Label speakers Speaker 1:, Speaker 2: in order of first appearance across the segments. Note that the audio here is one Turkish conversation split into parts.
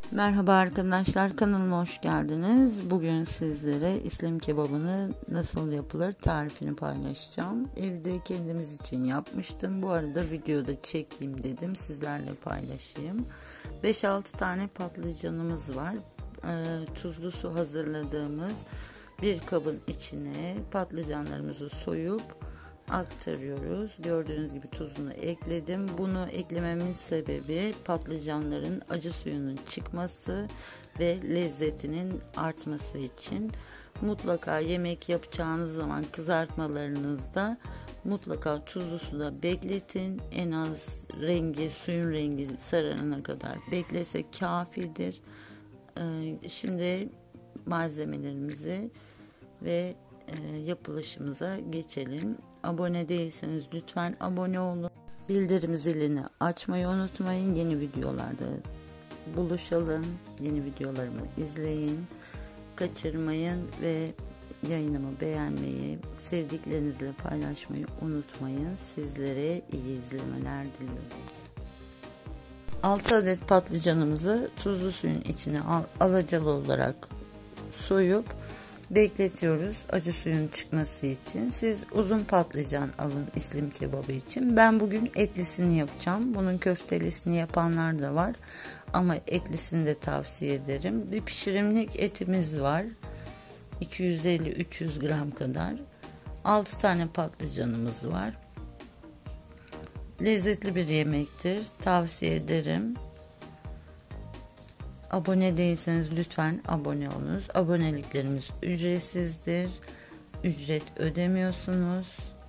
Speaker 1: Merhaba arkadaşlar, kanalıma hoş geldiniz. Bugün sizlere İslim kebabını nasıl yapılır tarifini paylaşacağım. Evde kendimiz için yapmıştım. Bu arada videoda çekeyim dedim, sizlerle paylaşayım. 5-6 tane patlıcanımız var. Tuzlu su hazırladığımız bir kabın içine patlıcanlarımızı soyup aktarıyoruz. Gördüğünüz gibi tuzunu ekledim. Bunu eklememin sebebi patlıcanların acı suyunun çıkması ve lezzetinin artması için. Mutlaka yemek yapacağınız zaman kızartmalarınızda mutlaka tuzlu suda bekletin. En az suyun rengi sararana kadar beklese kafidir. Şimdi malzemelerimizi ve yapılışımıza geçelim. Abone değilseniz lütfen abone olun. Bildirim zilini açmayı unutmayın. Yeni videolarda buluşalım. Yeni videolarımı izleyin. Kaçırmayın ve yayınımı beğenmeyi, sevdiklerinizle paylaşmayı unutmayın. Sizlere iyi izlemeler diliyorum. 6 adet patlıcanımızı tuzlu suyun içine alacalı olarak soyup bekletiyoruz acı suyun çıkması için. Siz uzun patlıcan alın İslim kebabı için. Ben bugün etlisini yapacağım. Bunun köftelisini yapanlar da var. Ama etlisini de tavsiye ederim. Bir pişirimlik etimiz var. 250-300 gram kadar. 6 tane patlıcanımız var. Lezzetli bir yemektir. Tavsiye ederim. Abone değilseniz lütfen abone olunuz. Aboneliklerimiz ücretsizdir. Ücret ödemiyorsunuz.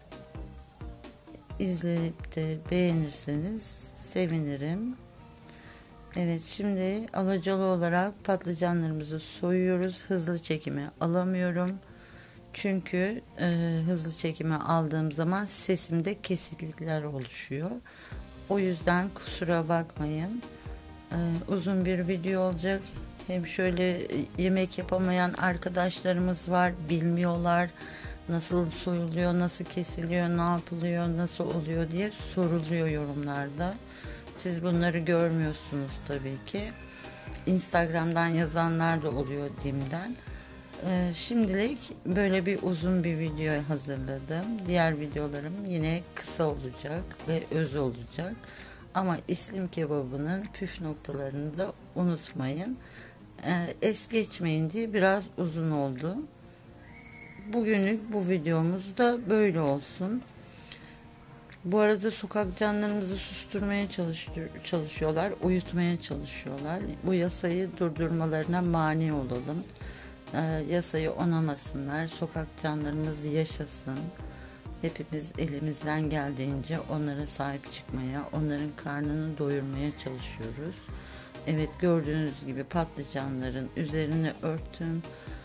Speaker 1: İzleyip de beğenirseniz sevinirim. Evet, şimdi alacalı olarak patlıcanlarımızı soyuyoruz. Hızlı çekime alamıyorum. Çünkü hızlı çekime aldığım zaman sesimde kesiklikler oluşuyor. O yüzden kusura bakmayın. Uzun bir video olacak. Hem şöyle yemek yapamayan arkadaşlarımız var, bilmiyorlar nasıl soyuluyor, nasıl kesiliyor, ne yapılıyor, nasıl oluyor diye soruluyor yorumlarda. Siz bunları görmüyorsunuz tabii ki. Instagram'dan yazanlar da oluyor DİM'den. Şimdilik böyle bir uzun bir video hazırladım. Diğer videolarım yine kısa olacak ve öz olacak. Ama İslim kebabının püf noktalarını da unutmayın. Es geçmeyin diye biraz uzun oldu. Bugünlük bu videomuz da böyle olsun. Bu arada sokak canlarımızı susturmaya çalışıyorlar, uyutmaya çalışıyorlar. Bu yasayı durdurmalarına mani olalım. Yasayı onamasınlar, sokak canlarımız yaşasın. Hepimiz elimizden geldiğince onlara sahip çıkmaya, onların karnını doyurmaya çalışıyoruz. Evet, gördüğünüz gibi patlıcanların üzerine örttüm,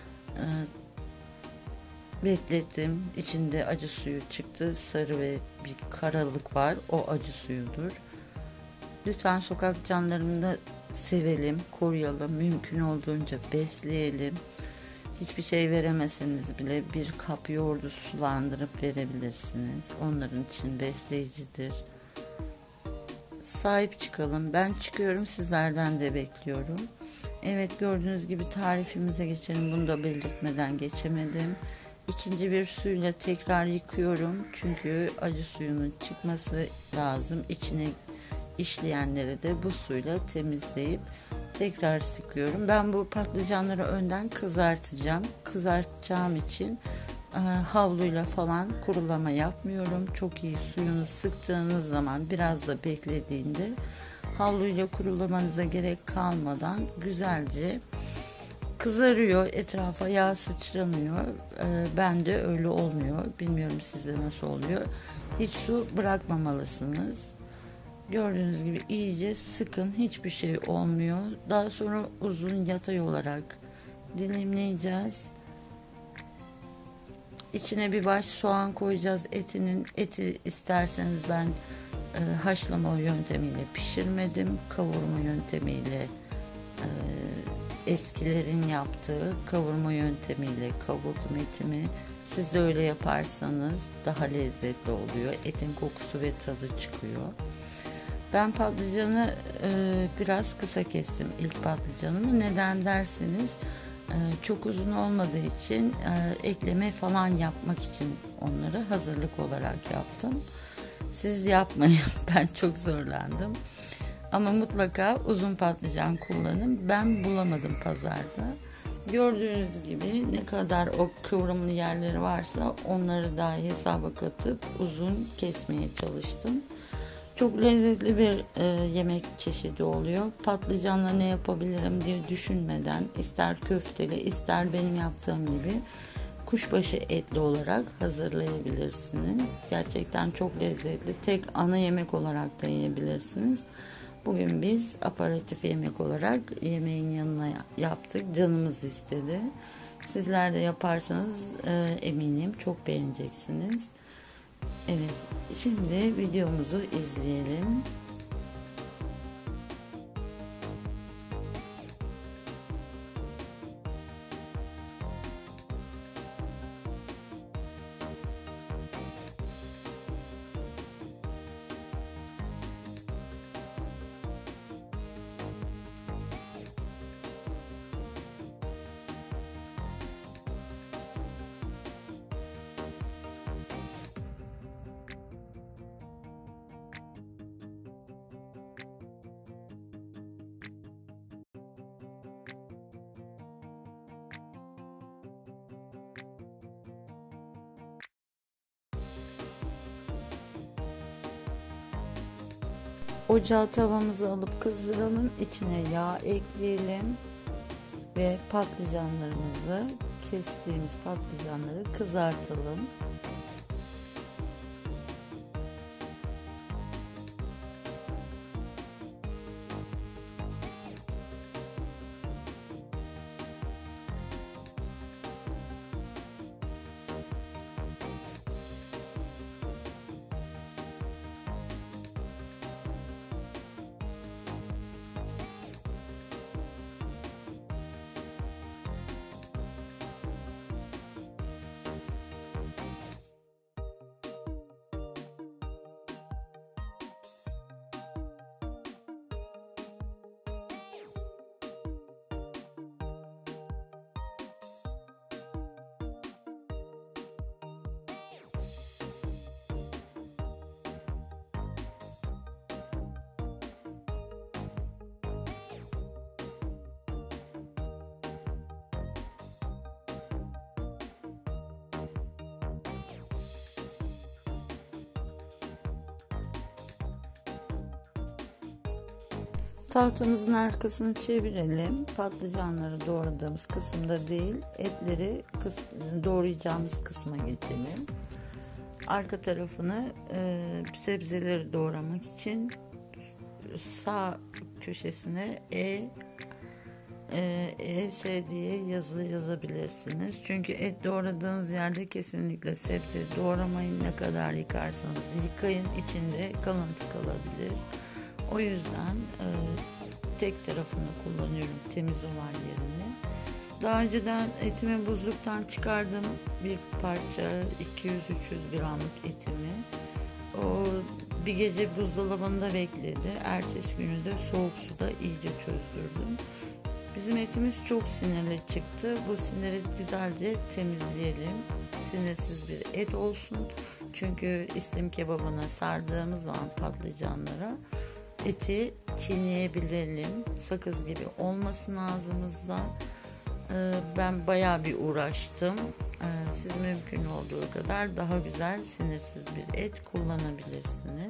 Speaker 1: beklettim. İçinde acı suyu çıktı, sarı ve bir karalık var, o acı suyudur. Lütfen sokak canlarını da sevelim, koruyalım, mümkün olduğunca besleyelim. Hiçbir şey veremeseniz bile bir kap yoğurdu sulandırıp verebilirsiniz. Onların için besleyicidir. Sahip çıkalım. Ben çıkıyorum, sizlerden de bekliyorum. Evet, gördüğünüz gibi tarifimize geçelim. Bunu da belirtmeden geçemedim. İkinci bir suyla tekrar yıkıyorum. Çünkü acı suyunun çıkması lazım. İçine işleyenleri de bu suyla temizleyip tekrar sıkıyorum. Ben bu patlıcanları önden kızartacağım. Kızartacağım için havluyla falan kurulama yapmıyorum. Çok iyi suyunu sıktığınız zaman, biraz da beklediğinde havluyla kurulamanıza gerek kalmadan güzelce kızarıyor. Etrafa yağ sıçramıyor. Bende öyle olmuyor. Bilmiyorum sizde nasıl oluyor. Hiç su bırakmamalısınız. Gördüğünüz gibi iyice sıkın, hiçbir şey olmuyor. Daha sonra uzun yatay olarak dilimleyeceğiz. İçine bir baş soğan koyacağız. Eti isterseniz ben haşlama yöntemiyle pişirmedim. Kavurma yöntemiyle eskilerin yaptığı kavurma yöntemiyle kavurdum etimi. Siz de öyle yaparsanız daha lezzetli oluyor. Etin kokusu ve tadı çıkıyor. Ben patlıcanı biraz kısa kestim, ilk patlıcanımı. Neden derseniz çok uzun olmadığı için ekleme falan yapmak için onları hazırlık olarak yaptım. Siz yapmayın, ben çok zorlandım. Ama mutlaka uzun patlıcan kullanın. Ben bulamadım pazarda. Gördüğünüz gibi ne kadar o kıvrımlı yerleri varsa onları dahi hesaba katıp uzun kesmeye çalıştım. Çok lezzetli bir yemek çeşidi oluyor. Patlıcanla ne yapabilirim diye düşünmeden, ister köfteli ister benim yaptığım gibi kuşbaşı etli olarak hazırlayabilirsiniz. Gerçekten çok lezzetli. Tek ana yemek olarak da yiyebilirsiniz. Bugün biz aperatif yemek olarak yemeğin yanına yaptık. Canımız istedi. Sizler de yaparsanız eminim çok beğeneceksiniz. Evet, şimdi videomuzu izleyelim. Ocağa tavamızı alıp kızdıralım. İçine yağ ekleyelim ve patlıcanlarımızı, kestiğimiz patlıcanları kızartalım. Tahtamızın arkasını çevirelim. Patlıcanları doğradığımız kısımda değil, etleri doğrayacağımız kısma geçelim. Arka tarafını sebzeleri doğramak için sağ köşesine ES diye yazı yazabilirsiniz. Çünkü et doğradığınız yerde kesinlikle sebze doğramayın. Ne kadar yıkarsanız yıkayın, içinde kalıntı kalabilir. O yüzden tek tarafını kullanıyorum, temiz olan yerini. Daha önceden etimi buzluktan çıkardım, bir parça 200-300 gramlık etimi. O bir gece buzdolabında bekledi. Ertesi günü de soğuk suda iyice çözdürdüm. Bizim etimiz çok sinirli çıktı. Bu siniri güzelce temizleyelim. Sinirsiz bir et olsun. Çünkü İslim kebabına sardığımız zaman patlıcanlara eti çiğneyebilelim. Sakız gibi olmasın ağzımızda. Ben bayağı bir uğraştım. Siz mümkün olduğu kadar daha güzel sinirsiz bir et kullanabilirsiniz.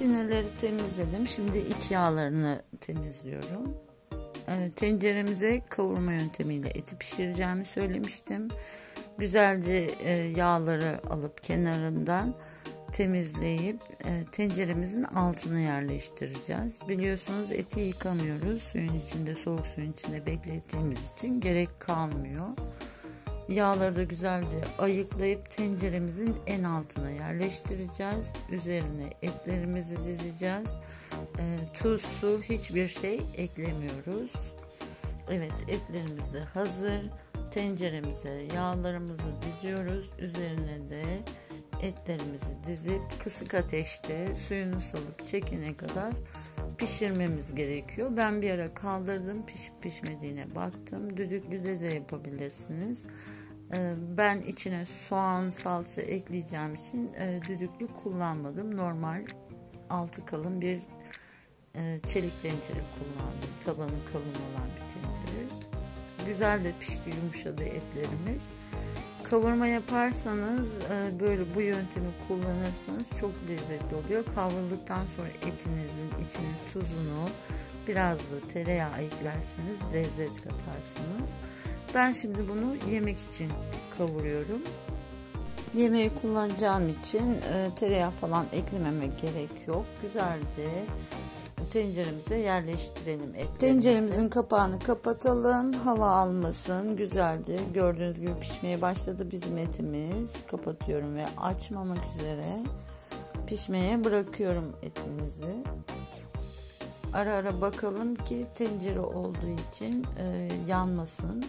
Speaker 1: Sinirleri temizledim. Şimdi iç yağlarını temizliyorum. Tenceremize kavurma yöntemiyle eti pişireceğimi söylemiştim. Güzelce yağları alıp kenarından temizleyip tenceremizin altına yerleştireceğiz. Biliyorsunuz eti yıkamıyoruz. Suyun içinde, soğuk suyun içinde beklettiğimiz için gerek kalmıyor. Yağları da güzelce ayıklayıp tenceremizin en altına yerleştireceğiz. Üzerine etlerimizi dizeceğiz. Tuz, su, hiçbir şey eklemiyoruz. Evet, etlerimiz de hazır. Tenceremize yağlarımızı diziyoruz. Üzerine de etlerimizi dizip kısık ateşte suyunu salıp çekene kadar pişirmemiz gerekiyor. Ben bir ara kaldırdım, pişip pişmediğine baktım. Düdüklüde de yapabilirsiniz. Ben içine soğan, salça ekleyeceğim için düdüklü kullanmadım. Normal altı kalın bir çelik tencere kullandım. Tabanı kalın olan bir tencere. Güzel de pişti, yumuşadı etlerimiz. Kavurma yaparsanız böyle bu yöntemi kullanırsanız çok lezzetli oluyor. Kavrulduktan sonra etinizin içine tuzunu, biraz da tereyağı eklerseniz lezzet katarsınız. Ben şimdi bunu yemek için kavuruyorum. Yemeği kullanacağım için tereyağı falan eklememek gerek yok. Güzelce tenceremize yerleştirelim etlerimizi. Tenceremizin kapağını kapatalım. Hava almasın. Güzelce gördüğünüz gibi pişmeye başladı bizim etimiz. Kapatıyorum ve açmamak üzere pişmeye bırakıyorum etimizi. Ara ara bakalım ki tencere olduğu için yanmasın.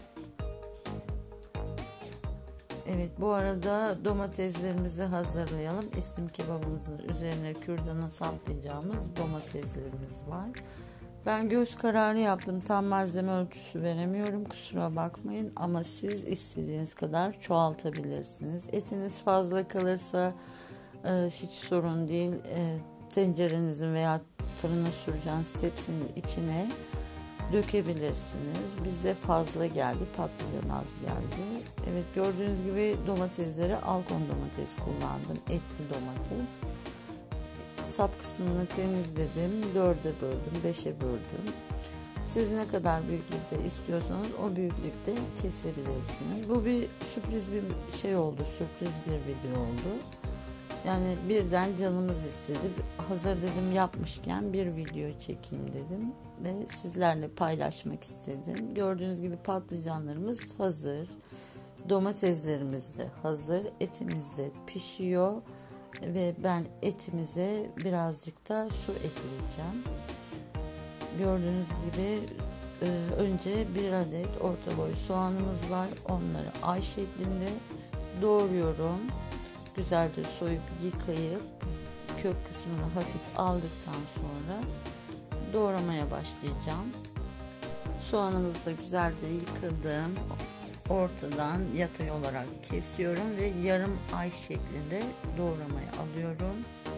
Speaker 1: Evet, bu arada domateslerimizi hazırlayalım. İstim kebabımızın üzerine kürdana saplayacağımız domateslerimiz var. Ben göz kararı yaptım. Tam malzeme ölçüsü veremiyorum. Kusura bakmayın ama siz istediğiniz kadar çoğaltabilirsiniz. Etiniz fazla kalırsa hiç sorun değil. Tencerenizin veya fırına süreceğiniz tepsinin içine dökebilirsiniz. Bizde fazla geldi, patlıcan az geldi. Evet, gördüğünüz gibi domatesleri Alkon domates kullandım, etli domates. Sap kısmını temizledim, 4'e böldüm, 5'e böldüm. Siz ne kadar büyüklükte istiyorsanız o büyüklükte kesebilirsiniz. Bu bir sürpriz bir şey oldu, sürpriz bir video oldu. Yani birden canımız istedi. Hazır dedim, yapmışken bir video çekeyim dedim ve sizlerle paylaşmak istedim. Gördüğünüz gibi patlıcanlarımız hazır. Domateslerimiz de hazır. Etimiz de pişiyor ve ben etimize birazcık da su ekleyeceğim. Gördüğünüz gibi önce bir adet orta boy soğanımız var. Onları ay şeklinde doğruyorum. Güzelce soyup yıkayıp kök kısmını hafif aldıktan sonra doğramaya başlayacağım. Soğanımızı da güzelce yıkadım. Ortadan yatay olarak kesiyorum ve yarım ay şeklinde doğramaya alıyorum.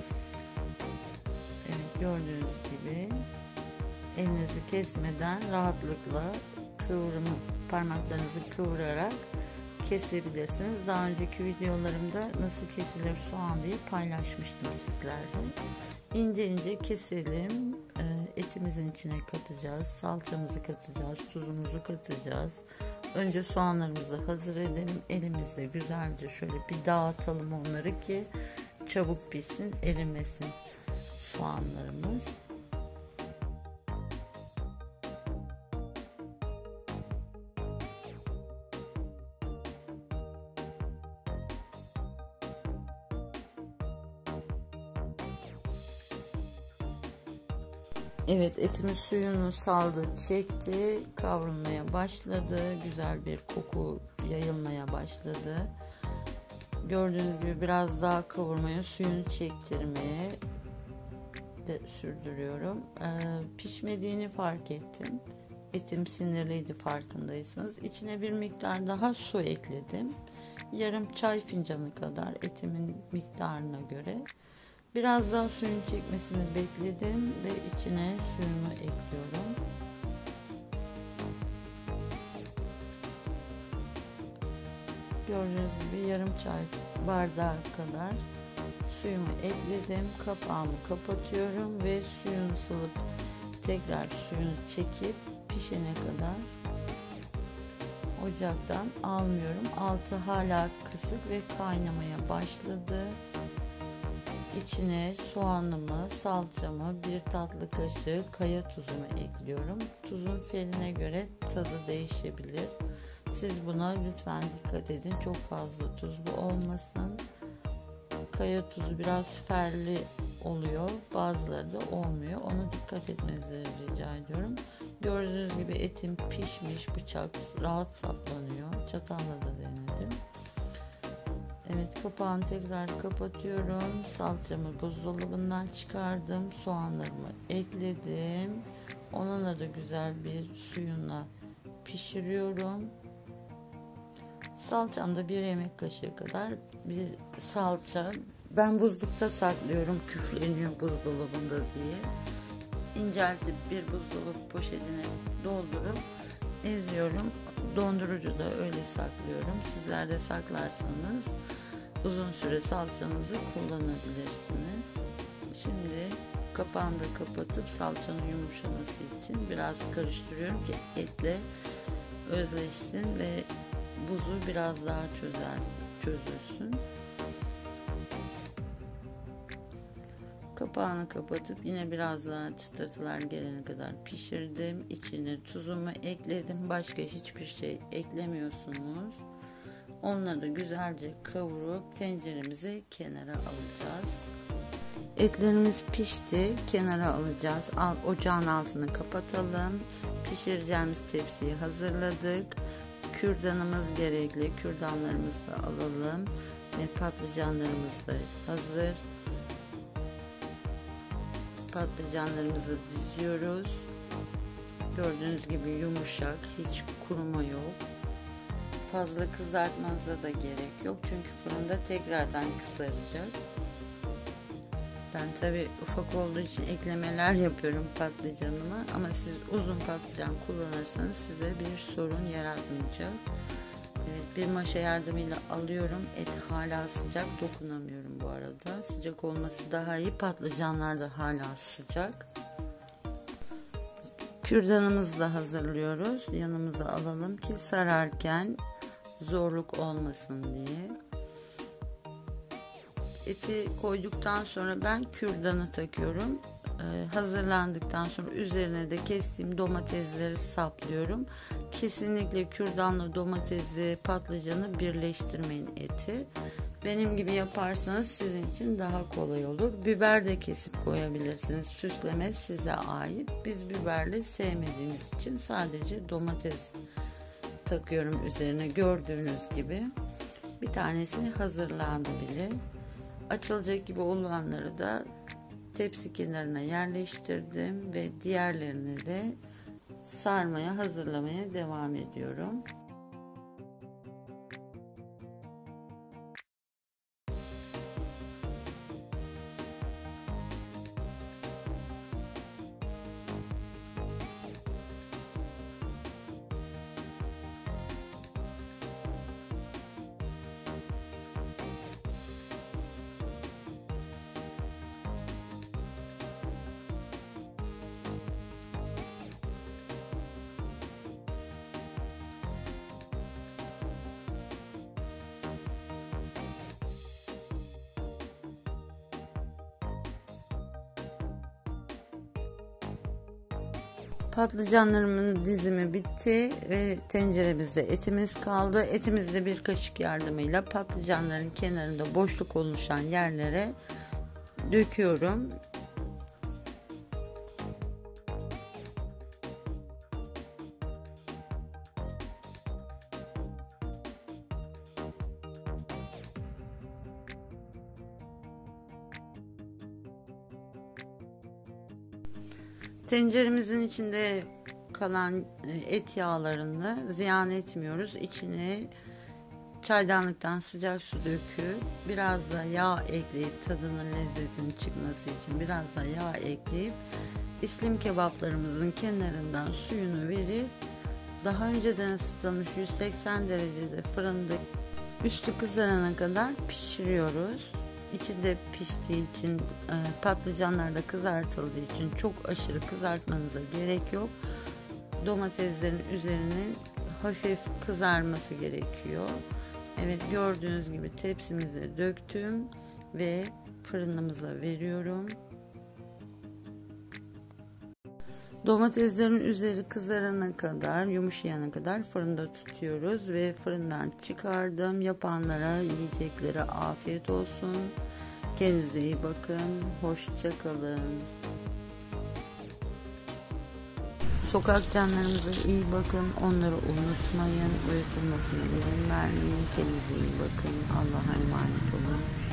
Speaker 1: Evet, gördüğünüz gibi elinizi kesmeden rahatlıkla parmaklarınızı kıvırarak kesebilirsiniz. Daha önceki videolarımda nasıl kesilir soğan diye paylaşmıştım sizlerle. İnce ince keselim. Etimizin içine katacağız. Salçamızı katacağız. Tuzumuzu katacağız. Önce soğanlarımızı hazır edelim. Elimizle güzelce şöyle bir dağıtalım onları ki çabuk pişsin, erimesin soğanlarımız. Evet, etimiz suyunu saldı, çekti, kavrulmaya başladı. Güzel bir koku yayılmaya başladı. Gördüğünüz gibi biraz daha kavurmaya, suyunu çektirmeye de sürdürüyorum. Pişmediğini fark ettim. Etim sinirliydi, farkındaysanız. İçine bir miktar daha su ekledim. Yarım çay fincanı kadar, etimin miktarına göre. Biraz daha suyun çekmesini bekledim ve içine suyunu ekliyorum. Gördüğünüz gibi yarım çay bardağı kadar Suyumu ekledim. Kapağımı kapatıyorum ve suyunu salıp tekrar suyunu çekip pişene kadar ocaktan almıyorum. Altı hala kısık ve kaynamaya başladı. İçine soğanımı, salçamı, bir tatlı kaşığı kaya tuzumu ekliyorum. Tuzun ferine göre tadı değişebilir. Siz buna lütfen dikkat edin. Çok fazla tuzlu olmasın. Kaya tuzu biraz ferli oluyor. Bazıları da olmuyor. Ona dikkat etmenizi rica ediyorum. Gördüğünüz gibi etim pişmiş. Bıçak rahat saplanıyor. Çatalla da denedim. Evet, kapağını tekrar kapatıyorum. Salçamı buzdolabından çıkardım. Soğanlarımı ekledim. Onunla da güzel bir suyunla pişiriyorum. Salçamda bir yemek kaşığı kadar bir salça. Ben buzlukta saklıyorum, küfleniyor buzdolabında diye. İnceltip bir buzdolabı poşetine doldurup eziyorum. Dondurucuda öyle saklıyorum. Sizler de saklarsanız uzun süre salçanızı kullanabilirsiniz. Şimdi kapağını da kapatıp salçanın yumuşaması için biraz karıştırıyorum ki etle özleşsin ve buzu biraz daha çözülsün. Kapağını kapatıp yine biraz daha çıtırtılar gelene kadar pişirdim. İçine tuzumu ekledim. Başka hiçbir şey eklemiyorsunuz. Onları da güzelce kavurup tenceremizi kenara alacağız. Etlerimiz pişti. Kenara alacağız. Ocağın altını kapatalım. Pişireceğimiz tepsiyi hazırladık. Kürdanımız gerekli. Kürdanlarımızı da alalım. Ve patlıcanlarımız da hazır. Patlıcanlarımızı diziyoruz. Gördüğünüz gibi yumuşak, hiç kuruma yok. Fazla kızartmanıza da gerek yok çünkü fırında tekrardan kızaracak. Ben tabi ufak olduğu için eklemeler yapıyorum patlıcanıma, ama siz uzun patlıcan kullanırsanız size bir sorun yaratmayacak. Evet, bir maşa yardımıyla alıyorum. Et hala sıcak, dokunamıyorum bu arada. Sıcak olması daha iyi. Patlıcanlar da hala sıcak. Kürdanımızı da hazırlıyoruz. Yanımıza alalım ki sararken zorluk olmasın diye. Eti koyduktan sonra ben kürdanı takıyorum. Hazırlandıktan sonra üzerine de kestiğim domatesleri saplıyorum. Kesinlikle kürdanla domatesi, patlıcanı birleştirmeyin eti. Benim gibi yaparsanız sizin için daha kolay olur. Biber de kesip koyabilirsiniz. Süsleme size ait. Biz biberli sevmediğimiz için sadece domates takıyorum üzerine, gördüğünüz gibi. Bir tanesi hazırlandı bile. Açılacak gibi olanları da tepsi kenarına yerleştirdim ve diğerlerini de sarmaya, hazırlamaya devam ediyorum. Patlıcanlarımın dizimi bitti ve tenceremizde etimiz kaldı. Etimizi de bir kaşık yardımıyla patlıcanların kenarında boşluk oluşan yerlere döküyorum. Tenceremizin içinde kalan et yağlarını ziyan etmiyoruz. İçine çaydanlıktan sıcak su döküp biraz da yağ ekleyip, tadının lezzetinin çıkması için biraz da yağ ekleyip İslim kebaplarımızın kenarından suyunu verip daha önceden ısıtılmış 180 derecede fırında üstü kızarana kadar pişiriyoruz. İçi de piştiği için, patlıcanlar da kızartıldığı için çok aşırı kızartmanıza gerek yok. Domateslerin üzerinin hafif kızarması gerekiyor. Evet, gördüğünüz gibi tepsimize döktüm ve fırınımıza veriyorum. Domateslerin üzeri kızarana kadar, yumuşayana kadar fırında tutuyoruz ve fırından çıkardım. Yapanlara, yiyeceklere afiyet olsun. Kendinize iyi bakın. Hoşça kalın. Sokak canlarımıza iyi bakın. Onları unutmayın. Uyutulmasına izin vermeyin. Kendinize iyi bakın. Allah'a emanet olun.